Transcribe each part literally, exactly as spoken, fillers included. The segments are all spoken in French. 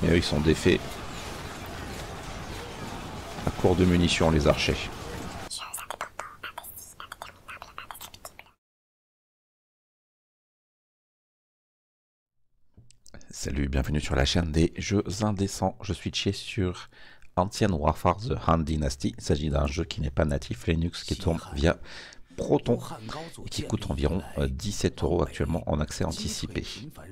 Mais eux ils sont défaits à court de munitions les archers. Salut, bienvenue sur la chaîne des jeux indécents. Je suis Tché sur Ancient Warfare The Han Dynasty. Il s'agit d'un jeu qui n'est pas natif Linux, qui tourne via Proton et qui coûte environ dix-sept euros actuellement en accès anticipé.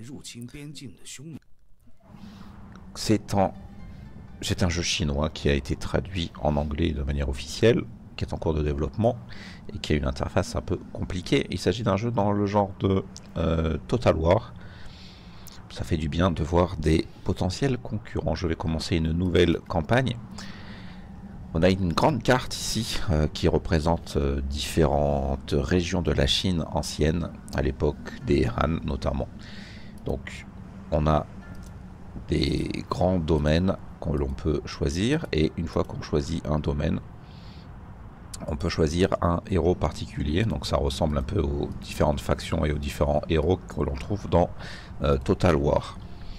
C'est un... C'est un jeu chinois qui a été traduit en anglais de manière officielle, qui est en cours de développement et qui a une interface un peu compliquée. Il s'agit d'un jeu dans le genre de euh, Total War. Ça fait du bien de voir des potentiels concurrents. Je vais commencer une nouvelle campagne. On a une grande carte ici euh, qui représente euh, différentes régions de la Chine ancienne, à l'époque des Han notamment. Donc on a des grands domaines que l'on peut choisir, et une fois qu'on choisit un domaine, on peut choisir un héros particulier. Donc ça ressemble un peu aux différentes factions et aux différents héros que l'on trouve dans euh, Total War.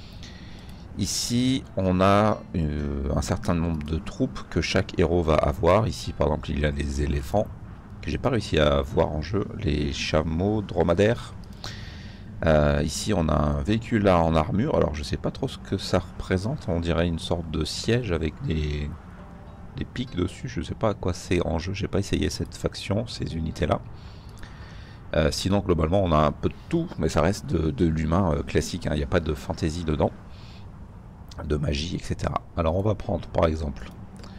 Ici on a euh, un certain nombre de troupes que chaque héros va avoir. Ici par exemple il y a les éléphants que j'ai pas réussi à voir en jeu, les chameaux dromadaires. Euh, ici on a un véhicule là en armure, alors je sais pas trop ce que ça représente, on dirait une sorte de siège avec des, des pics dessus, je sais pas à quoi c'est en jeu, j'ai pas essayé cette faction, ces unités là. Euh, sinon globalement on a un peu de tout, mais ça reste de, de l'humain euh, classique, il n'y a pas de fantaisie dedans, de magie, et cetera. Alors on va prendre par exemple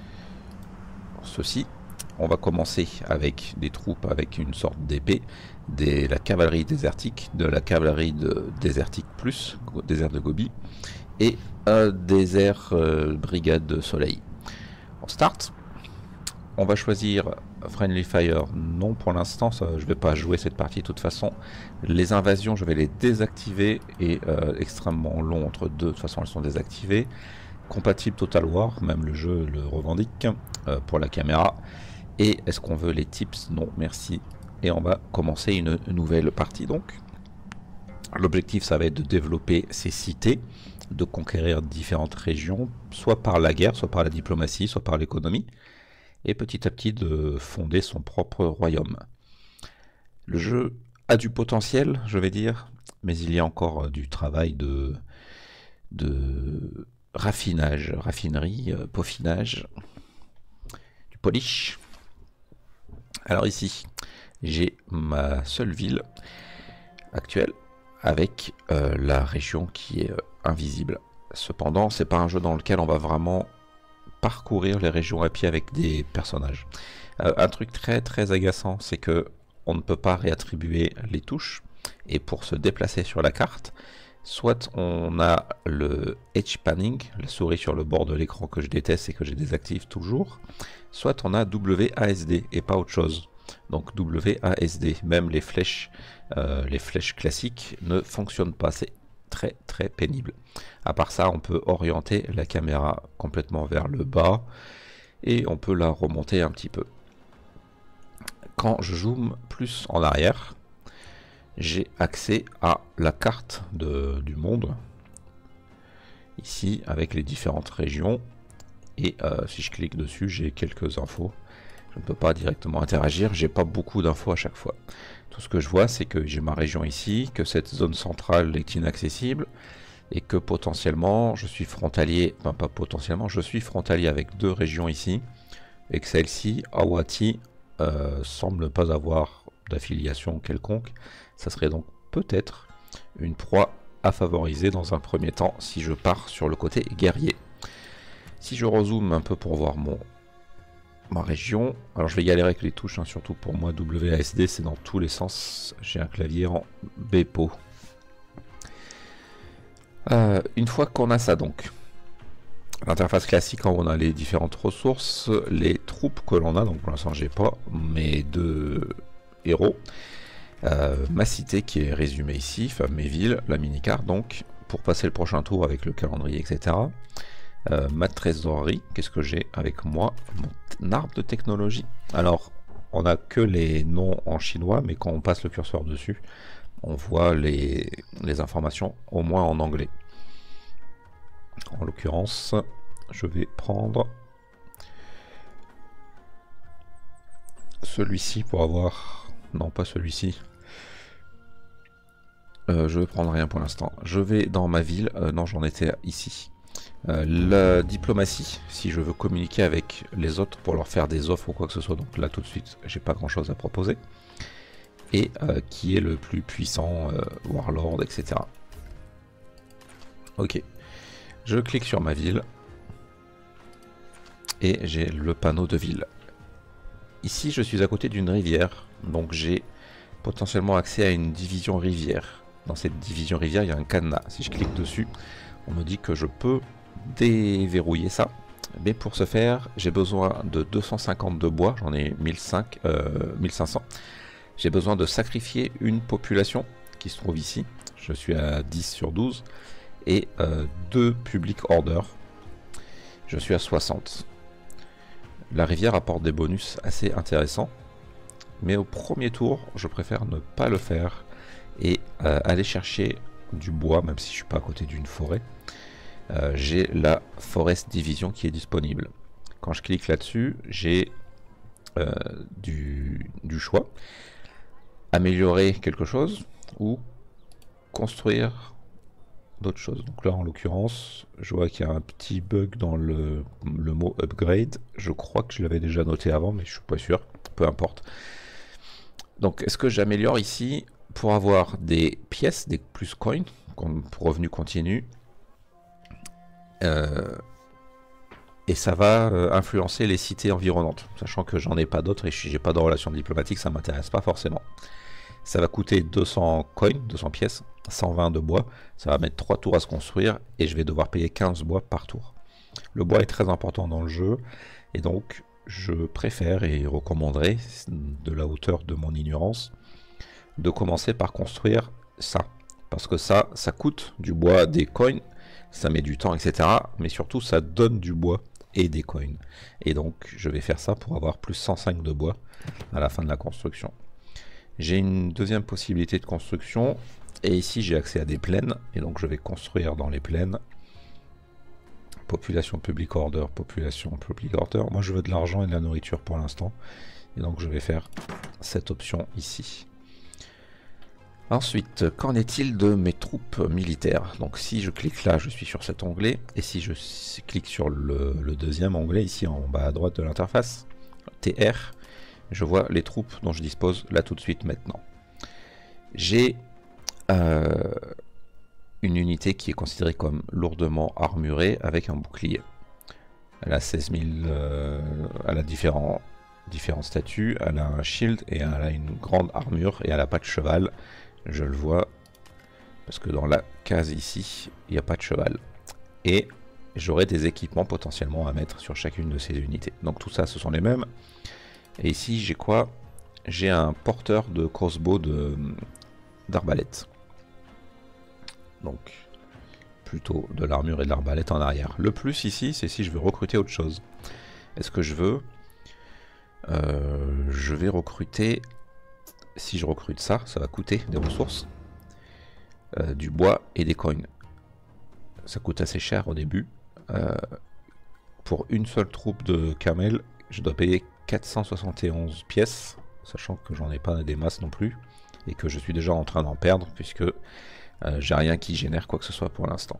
ceci. On va commencer avec des troupes avec une sorte d'épée, de la cavalerie désertique, de la cavalerie de désertique plus, désert de Gobi, et un désert euh, brigade de soleil. On start. On va choisir Friendly Fire, non pour l'instant, je ne vais pas jouer cette partie de toute façon. Les invasions, je vais les désactiver, et euh, extrêmement long entre deux, de toute façon elles sont désactivées. Compatible Total War, même le jeu le revendique, euh, pour la caméra. Et est-ce qu'on veut les tips? Non, merci. Et on va commencer une nouvelle partie donc. L'objectif, ça va être de développer ces cités, de conquérir différentes régions, soit par la guerre, soit par la diplomatie, soit par l'économie, et petit à petit de fonder son propre royaume. Le jeu a du potentiel, je vais dire, mais il y a encore du travail de, de raffinage, raffinerie, peaufinage, du polish. Alors ici, j'ai ma seule ville actuelle avec euh, la région qui est euh, invisible. Cependant, c'est pas un jeu dans lequel on va vraiment parcourir les régions à pied avec des personnages. Euh, un truc très très agaçant, c'est que on ne peut pas réattribuer les touches, et pour se déplacer sur la carte, soit on a le edge panning, la souris sur le bord de l'écran que je déteste et que je désactive toujours, soit on a W A S D et pas autre chose. Donc W A S D, même les flèches, euh, les flèches classiques ne fonctionnent pas, c'est très très pénible. À part ça, on peut orienter la caméra complètement vers le bas et on peut la remonter un petit peu. Quand je zoome plus en arrière, j'ai accès à la carte de, du monde, ici avec les différentes régions, et euh, si je clique dessus, j'ai quelques infos. Je ne peux pas directement interagir, j'ai pas beaucoup d'infos à chaque fois. Tout ce que je vois, c'est que j'ai ma région ici, que cette zone centrale est inaccessible, et que potentiellement je suis frontalier, enfin pas potentiellement, je suis frontalier avec deux régions ici, et que celle-ci, Awati, euh, semble ne pas avoir d'affiliation quelconque. Ça serait donc peut-être une proie à favoriser dans un premier temps si je pars sur le côté guerrier. Si je rezoome un peu pour voir mon ma région, alors je vais galérer avec les touches, hein, surtout pour moi W A S D c'est dans tous les sens, j'ai un clavier en Bepo. Euh, une fois qu'on a ça donc, l'interface classique, quand on a les différentes ressources, les troupes que l'on a, donc pour l'instant j'ai pas mes deux héros, euh, ma cité qui est résumée ici, enfin mes villes, la mini-carte donc, pour passer le prochain tour avec le calendrier, et cetera. Euh, ma trésorerie, qu'est-ce que j'ai avec moi? Mon arbre de technologie. Alors, on n'a que les noms en chinois, mais quand on passe le curseur dessus, on voit les, les informations au moins en anglais. En l'occurrence, je vais prendre celui-ci pour avoir... Non, pas celui-ci. Euh, je vais prendre rien pour l'instant. Je vais dans ma ville. Euh, non, j'en étais ici. Euh, la diplomatie, si je veux communiquer avec les autres pour leur faire des offres ou quoi que ce soit. Donc là, tout de suite, j'ai pas grand-chose à proposer. Et euh, qui est le plus puissant, euh, Warlord, et cetera. Ok. Je clique sur ma ville. Et j'ai le panneau de ville. Ici, je suis à côté d'une rivière. Donc j'ai potentiellement accès à une division rivière. Dans cette division rivière, il y a un cadenas. Si je clique dessus, on me dit que je peux déverrouiller ça. Mais pour ce faire, j'ai besoin de deux cent cinquante de bois. J'en ai mille cinq cents, euh, mille cinq cents. J'ai besoin de sacrifier une population qui se trouve ici. Je suis à dix sur douze. Et euh, deux public orders. Je suis à soixante. La rivière apporte des bonus assez intéressants. Mais au premier tour, je préfère ne pas le faire et euh, aller chercher du bois, même si je suis pas à côté d'une forêt. Euh, j'ai la Forest Division qui est disponible. Quand je clique là-dessus, j'ai euh, du, du choix. Améliorer quelque chose ou construire d'autres choses. Donc là, en l'occurrence, je vois qu'il y a un petit bug dans le, le mot upgrade. Je crois que je l'avais déjà noté avant, mais je suis pas sûr. Peu importe. Donc, est-ce que j'améliore ici pour avoir des pièces, des plus coins, pour revenu continu, euh, et ça va euh, influencer les cités environnantes, sachant que j'en ai pas d'autres et j'ai pas de relation diplomatique, ça m'intéresse pas forcément. Ça va coûter deux cents coins, deux cents pièces, cent vingt de bois, ça va mettre trois tours à se construire et je vais devoir payer quinze bois par tour. Le bois est très important dans le jeu et donc je préfère et recommanderais, de la hauteur de mon ignorance, de commencer par construire ça. Parce que ça, ça coûte du bois, des coins, ça met du temps, et cetera. Mais surtout, ça donne du bois et des coins. Et donc, je vais faire ça pour avoir plus cent cinq de bois à la fin de la construction. J'ai une deuxième possibilité de construction. Et ici, j'ai accès à des plaines. Et donc, je vais construire dans les plaines. Population public order, population public order. Moi, je veux de l'argent et de la nourriture pour l'instant. Et donc, je vais faire cette option ici. Ensuite, qu'en est-il de mes troupes militaires? Donc, si je clique là, je suis sur cet onglet. Et si je clique sur le, le deuxième onglet, ici en bas à droite de l'interface, T R, je vois les troupes dont je dispose là tout de suite maintenant. J'ai euh, une unité qui est considérée comme lourdement armurée avec un bouclier. Elle a seize mille, euh, elle a différents, différents statuts, elle a un shield et elle a une grande armure et elle n'a pas de cheval. Je le vois parce que dans la case ici, il n'y a pas de cheval. Et j'aurai des équipements potentiellement à mettre sur chacune de ces unités. Donc tout ça, ce sont les mêmes. Et ici, j'ai quoi? J'ai un porteur de crossbow d'arbalète. Donc plutôt de l'armure et de l'arbalète en arrière. Le plus ici, c'est si je veux recruter autre chose. Est-ce que je veux euh, je vais recruter... Si je recrute ça, ça va coûter des ressources, euh, du bois et des coins. Ça coûte assez cher au début. Euh, pour une seule troupe de camel, je dois payer quatre cent soixante et onze pièces, sachant que j'en ai pas des masses non plus, et que je suis déjà en train d'en perdre, puisque euh, j'ai rien qui génère quoi que ce soit pour l'instant.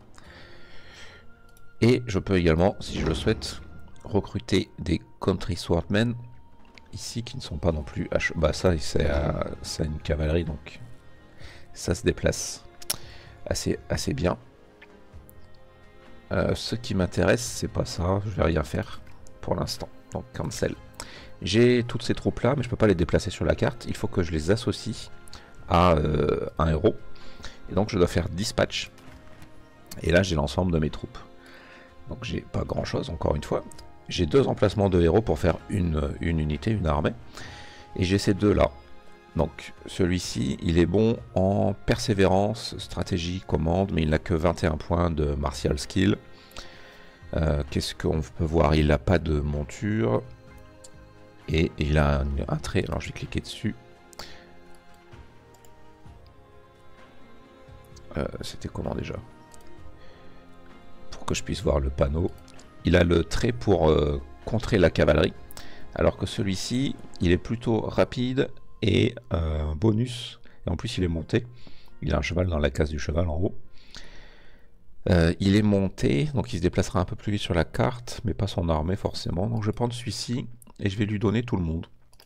Et je peux également, si je le souhaite, recruter des country swordmen, ici qui ne sont pas non plus H... bah ça c'est à... une cavalerie, donc ça se déplace assez, assez bien. Euh, ce qui m'intéresse, c'est pas ça, je vais rien faire pour l'instant, donc cancel. J'ai toutes ces troupes là, mais je peux pas les déplacer sur la carte, il faut que je les associe à euh, un héros, et donc je dois faire dispatch, et là j'ai l'ensemble de mes troupes. Donc j'ai pas grand chose encore une fois. J'ai deux emplacements de héros pour faire une, une unité, une armée. Et j'ai ces deux là. Donc celui-ci, il est bon en persévérance, stratégie, commande, mais il n'a que vingt et un points de martial skill. Euh, Qu'est-ce qu'on peut voir? Il n'a pas de monture. Et il a un, un trait. Alors je vais cliquer dessus. Euh, C'était comment déjà? que je puisse voir le panneau. Il a le trait pour euh, contrer la cavalerie, alors que celui-ci, il est plutôt rapide et euh, un bonus. Et en plus, il est monté. Il a un cheval dans la case du cheval en haut. Euh, il est monté, donc il se déplacera un peu plus vite sur la carte, mais pas son armée forcément. Donc je vais prendre celui-ci et je vais lui donner tout le monde.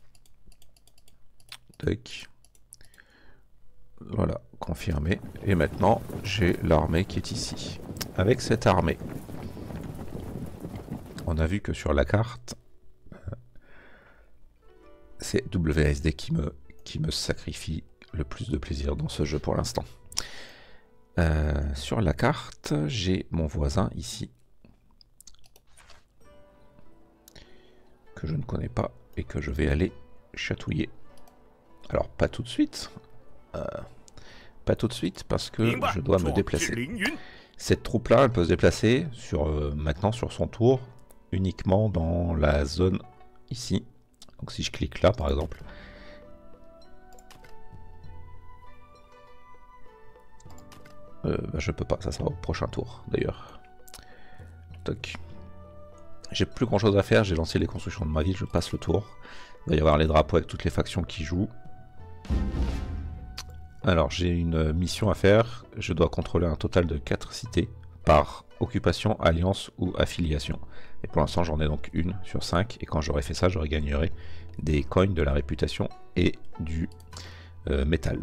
Tac. Voilà, confirmé. Et maintenant, j'ai l'armée qui est ici. Avec cette armée, on a vu que sur la carte, c'est W A S D qui me, qui me sacrifie le plus de plaisir dans ce jeu pour l'instant. Euh, sur la carte, j'ai mon voisin ici, que je ne connais pas et que je vais aller chatouiller. Alors pas tout de suite, euh, pas tout de suite parce que je dois me déplacer. Cette troupe là, elle peut se déplacer sur, euh, maintenant sur son tour uniquement dans la zone ici. Donc si je clique là par exemple, euh, bah, je peux pas, ça sera au prochain tour d'ailleurs. Toc. J'ai plus grand chose à faire, j'ai lancé les constructions de ma ville, je passe le tour. Il va y avoir les drapeaux avec toutes les factions qui jouent. Alors j'ai une mission à faire, je dois contrôler un total de quatre cités par occupation, alliance ou affiliation. Et pour l'instant j'en ai donc une sur cinq, et quand j'aurai fait ça, j'aurai gagnerai des coins, de la réputation et du euh, métal.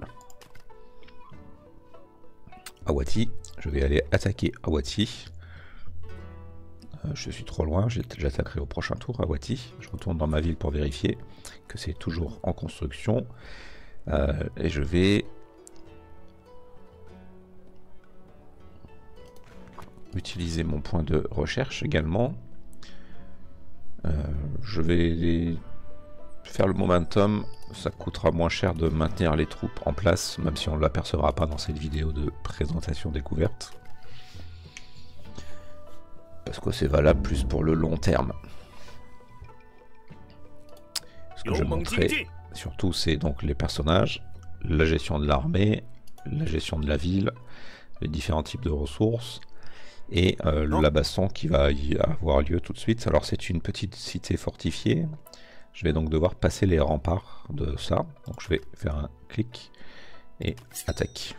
Awati, je vais aller attaquer Awati. Euh, je suis trop loin, j'attaquerai au prochain tour Awati. Je retourne dans ma ville pour vérifier que c'est toujours en construction. Euh, et je vais utiliser mon point de recherche également. Euh, je vais faire le momentum, ça coûtera moins cher de maintenir les troupes en place, même si on ne l'apercevra pas dans cette vidéo de présentation découverte. Parce que c'est valable plus pour le long terme. Ce que je montrerai surtout, c'est donc les personnages, la gestion de l'armée, la gestion de la ville, les différents types de ressources, et euh, la baston qui va y avoir lieu tout de suite. Alors c'est une petite cité fortifiée, je vais donc devoir passer les remparts de ça, donc je vais faire un clic et attaque.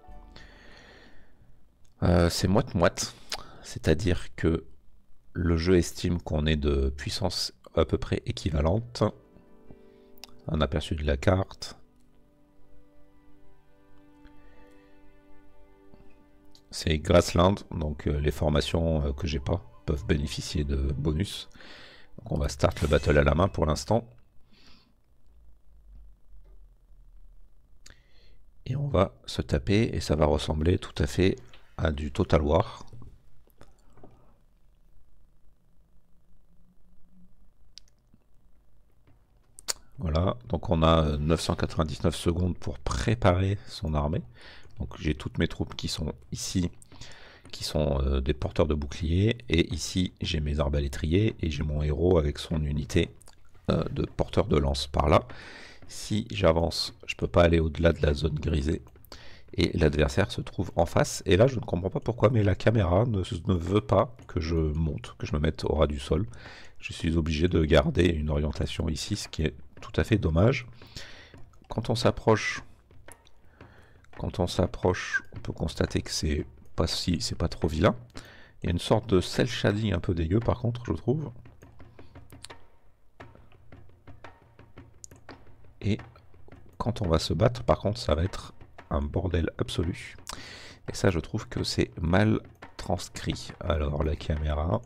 Euh, c'est moite-moite, c'est-à-dire que le jeu estime qu'on est de puissance à peu près équivalente. Un aperçu de la carte. C'est Grassland, donc euh, les formations euh, que j'ai pas peuvent bénéficier de bonus. Donc on va start le battle à la main pour l'instant. Et on va se taper, et ça va ressembler tout à fait à du Total War. Voilà, donc on a neuf cent quatre-vingt-dix-neuf secondes pour préparer son armée. Donc j'ai toutes mes troupes qui sont ici, qui sont euh, des porteurs de boucliers, et ici j'ai mes arbalétriers, et j'ai mon héros avec son unité euh, de porteur de lance par là. Si j'avance, je peux pas aller au-delà de la zone grisée, et l'adversaire se trouve en face, et là je ne comprends pas pourquoi, mais la caméra ne, ne veut pas que je monte, que je me mette au ras du sol. Je suis obligé de garder une orientation ici, ce qui est tout à fait dommage. Quand on s'approche, quand on s'approche, on peut constater que c'est pas si, c'est pas trop vilain. Il y a une sorte de cel shading un peu dégueu par contre, je trouve. Et quand on va se battre, par contre, ça va être un bordel absolu. Et ça, je trouve que c'est mal transcrit. Alors la caméra.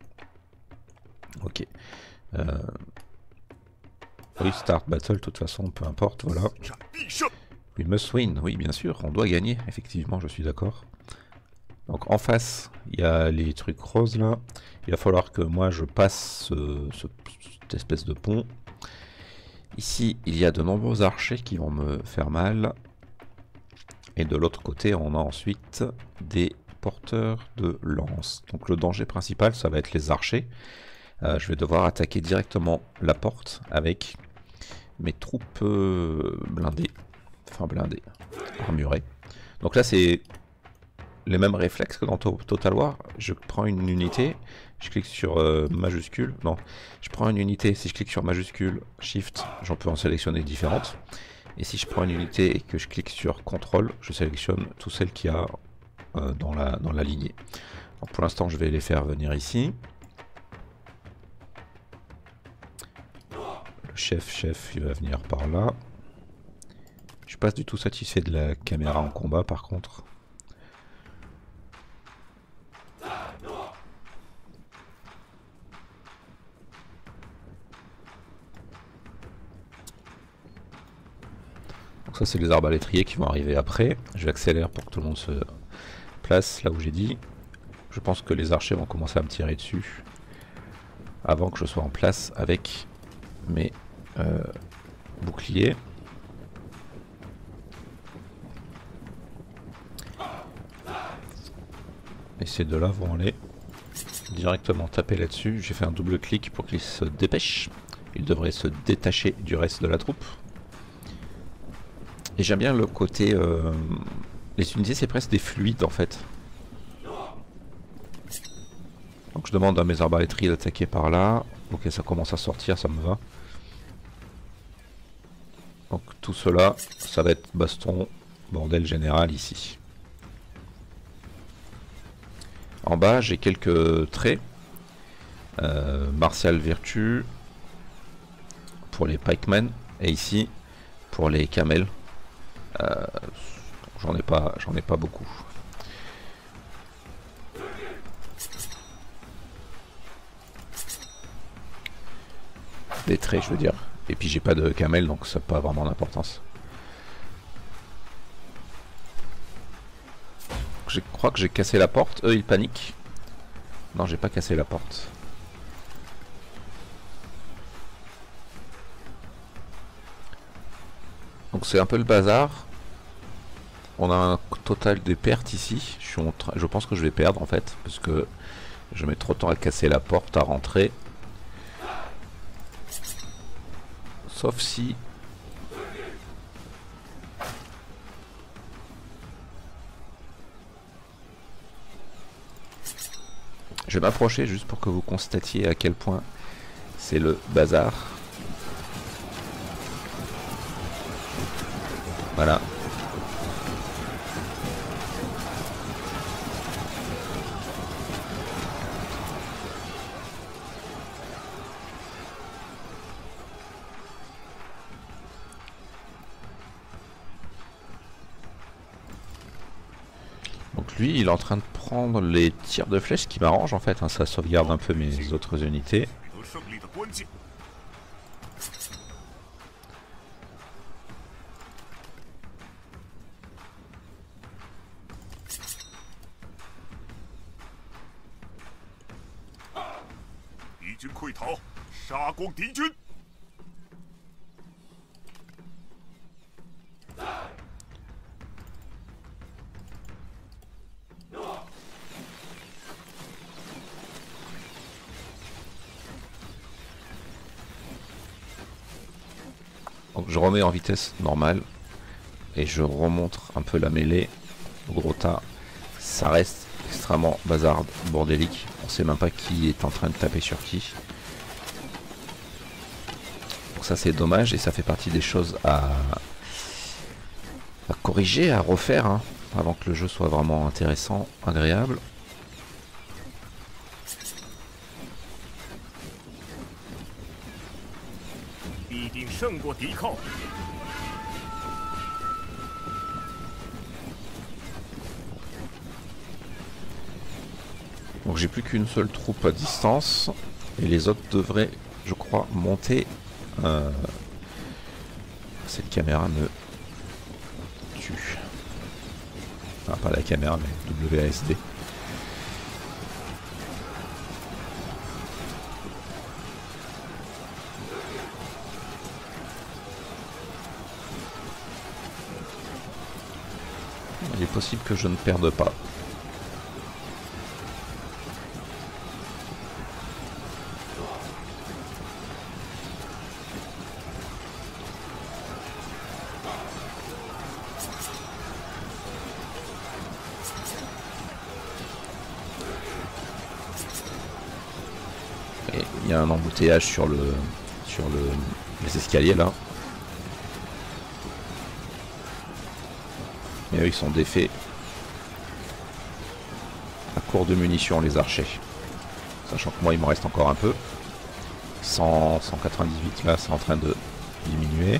Ok. Euh... Restart battle, de toute façon, peu importe, voilà. We must win, oui, bien sûr, on doit gagner, effectivement, je suis d'accord. Donc en face, il y a les trucs roses là. Il va falloir que moi je passe ce, ce, cette espèce de pont. Ici, il y a de nombreux archers qui vont me faire mal. Et de l'autre côté, on a ensuite des porteurs de lance. Donc le danger principal, ça va être les archers. Euh, je vais devoir attaquer directement la porte avec mes troupes euh, blindées. Enfin blindées, armurées. Donc là c'est les mêmes réflexes que dans Total War. Je prends une unité, je clique sur euh, majuscule, non, je prends une unité, si je clique sur majuscule, shift, j'en peux en sélectionner différentes. Et si je prends une unité et que je clique sur contrôle, je sélectionne toutes celles qu'il y a euh, dans, la, dans la lignée. Donc pour l'instant, je vais les faire venir ici. Le chef, chef, il va venir par là. Je suis pas du tout satisfait de la caméra en combat par contre. Donc ça c'est les arbalétriers qui vont arriver après. Je vais accélérer pour que tout le monde se place là où j'ai dit. Je pense que les archers vont commencer à me tirer dessus avant que je sois en place avec mes euh, boucliers. Et ces deux là vont aller directement taper là-dessus. J'ai fait un double clic pour qu'ils se dépêchent. Ils devraient se détacher du reste de la troupe. Et j'aime bien le côté... Euh, les unités c'est presque des fluides en fait. Donc je demande à mes arbalétriers d'attaquer par là. Ok, ça commence à sortir, ça me va. Donc tout cela, ça va être baston, bordel général ici. En bas, j'ai quelques traits. Euh, martial Virtue pour les pikemen. Et ici, pour les camels. Euh, j'en ai pas, j'en ai pas beaucoup. Des traits, je veux dire. Et puis j'ai pas de camel, donc ça n'a pas vraiment d'importance. Je crois que j'ai cassé la porte. Eux, ils paniquent. Non, j'ai pas cassé la porte. Donc c'est un peu le bazar. On a un total de pertes ici. Je, suis en train... je pense que je vais perdre en fait. Parce que je mets trop de temps à casser la porte, à rentrer. Sauf si... Je vais m'approcher juste pour que vous constatiez à quel point c'est le bazar. Voilà. Donc lui, il est en train de prendre les tirs de flèches, ce qui m'arrange en fait, hein, ça sauvegarde un peu mes autres unités. Donc je remets en vitesse normale et je remonte un peu la mêlée. Au gros tas, ça reste extrêmement bazar, bordélique. On sait même pas qui est en train de taper sur qui. Donc ça c'est dommage et ça fait partie des choses à, à corriger, à refaire, hein, avant que le jeu soit vraiment intéressant, agréable. Donc j'ai plus qu'une seule troupe à distance et les autres devraient, je crois, monter. Euh... Cette caméra me tue. Enfin, pas la caméra mais W A S D. Il est possible que je ne perde pas. Et il y a un embouteillage sur le sur le les escaliers là. Et eux ils sont défaits. À court de munitions les archers. Sachant que moi il m'en reste encore un peu. cent, cent quatre-vingt-dix-huit là c'est en train de diminuer.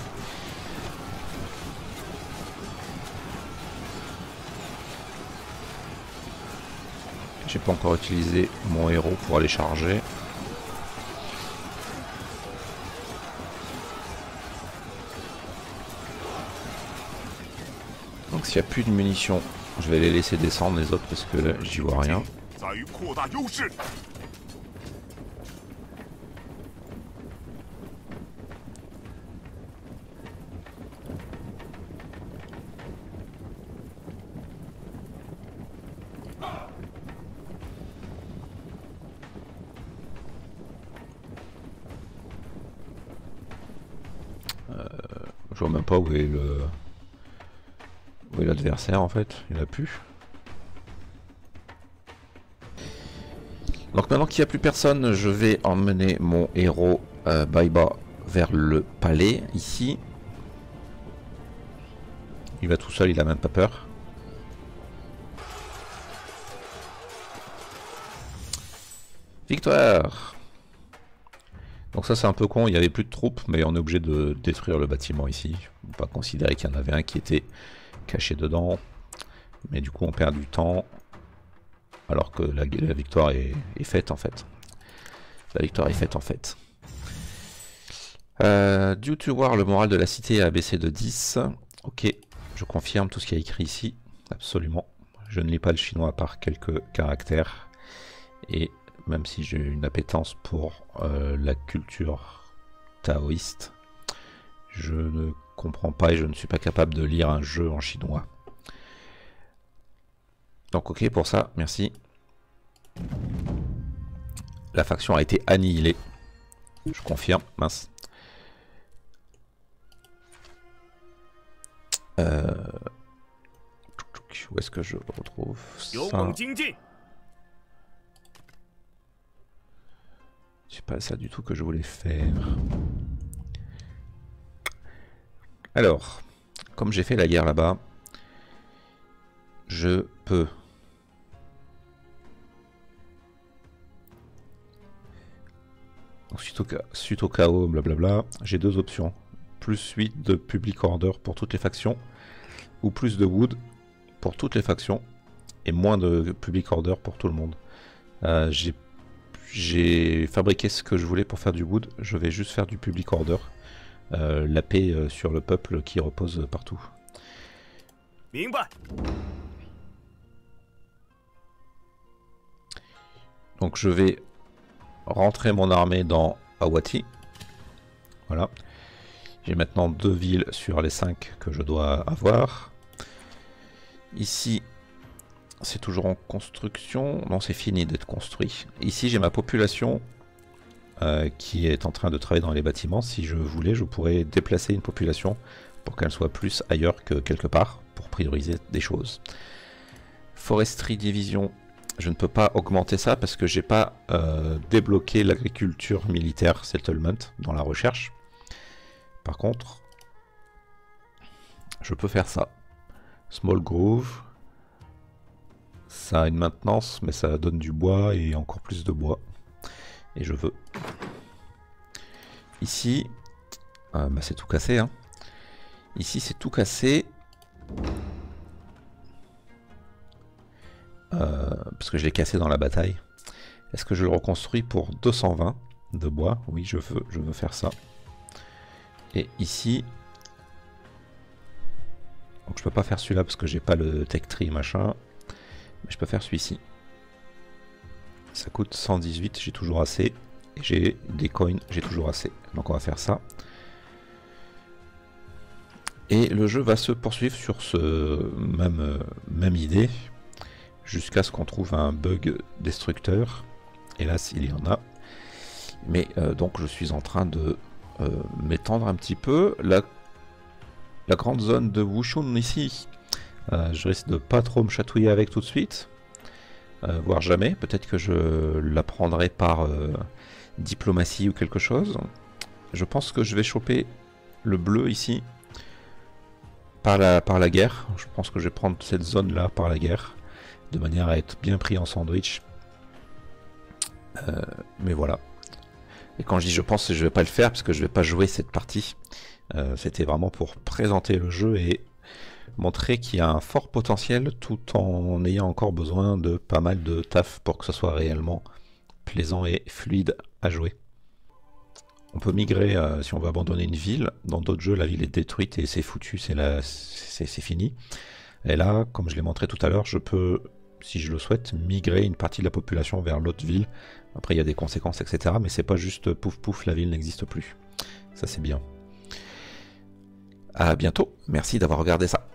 J'ai pas encore utilisé mon héros pour aller charger. Donc s'il n'y a plus de munitions, je vais les laisser descendre les autres parce que là j'y vois rien. Je vois même pas où est le où est l'adversaire en fait, il a plus. Donc maintenant qu'il n'y a plus personne, je vais emmener mon héros euh, Baiba vers le palais ici. Il va tout seul, il a même pas peur. Victoire! Donc ça c'est un peu con, il n'y avait plus de troupes, mais on est obligé de détruire le bâtiment ici. On peut pas considérer qu'il y en avait un qui était caché dedans. Mais du coup on perd du temps. Alors que la, la victoire est, est faite en fait. La victoire est faite en fait. Euh, due to war, le moral de la cité a baissé de dix. Ok, je confirme tout ce qui est écrit ici. Absolument. Je ne lis pas le chinois à part quelques caractères. Et même si j'ai une appétence pour euh, la culture taoïste, je ne comprends pas et je ne suis pas capable de lire un jeu en chinois. Donc ok pour ça, merci. La faction a été annihilée. Je confirme, mince. Euh... Où est-ce que je retrouve ça? C'est pas ça du tout que je voulais faire. Alors, comme j'ai fait la guerre là-bas, je peux donc, suite, au, suite au chaos, blablabla, j'ai deux options. Plus huit de public order pour toutes les factions, ou plus de wood pour toutes les factions, et moins de public order pour tout le monde. Euh, j'ai J'ai fabriqué ce que je voulais pour faire du wood, je vais juste faire du public order. Euh, la paix euh, sur le peuple qui repose partout. Donc je vais rentrer mon armée dans Awati. Voilà. J'ai maintenant deux villes sur les cinq que je dois avoir. Ici, c'est toujours en construction. Non, c'est fini d'être construit. Ici, j'ai ma population euh, qui est en train de travailler dans les bâtiments. Si je voulais, je pourrais déplacer une population pour qu'elle soit plus ailleurs que quelque part, pour prioriser des choses. Forestry Division, je ne peux pas augmenter ça parce que j'ai pas euh, débloqué l'agriculture militaire settlement dans la recherche. Par contre, je peux faire ça. Small Grove, ça a une maintenance, mais ça donne du bois et encore plus de bois. Et je veux. Ici, euh, bah c'est tout cassé. Hein. Ici, c'est tout cassé. Euh, parce que je l'ai cassé dans la bataille. Est-ce que je le reconstruis pour deux cent vingt de bois? Oui, je veux, je veux faire ça. Et ici, donc je peux pas faire celui-là parce que j'ai pas le tech tree machin, mais je peux faire celui-ci. Ça coûte cent dix-huit, j'ai toujours assez. Et j'ai des coins, j'ai toujours assez. Donc on va faire ça. Et le jeu va se poursuivre sur ce même, euh, même idée, jusqu'à ce qu'on trouve un bug destructeur. Hélas, il y en a. Mais euh, donc je suis en train de euh, m'étendre un petit peu. La, la grande zone de Wushun ici, euh, je risque de pas trop me chatouiller avec tout de suite. Euh, voire jamais. Peut-être que je la prendrai par euh, diplomatie ou quelque chose. Je pense que je vais choper le bleu ici par la, par la guerre. Je pense que je vais prendre cette zone là par la guerre, de manière à être bien pris en sandwich. Euh, mais voilà. Et quand je dis je pense, je vais pas le faire parce que je vais pas jouer cette partie. Euh, C'était vraiment pour présenter le jeu et montrer qu'il y a un fort potentiel tout en ayant encore besoin de pas mal de taf pour que ce soit réellement plaisant et fluide à jouer. On peut migrer euh, si on veut abandonner une ville. Dans d'autres jeux, la ville est détruite et c'est foutu, c'est fini. Et là, comme je l'ai montré tout à l'heure, je peux, si je le souhaite, migrer une partie de la population vers l'autre ville. Après, il y a des conséquences, et cetera. Mais c'est pas juste pouf pouf, la ville n'existe plus. Ça, c'est bien. À bientôt. Merci d'avoir regardé ça.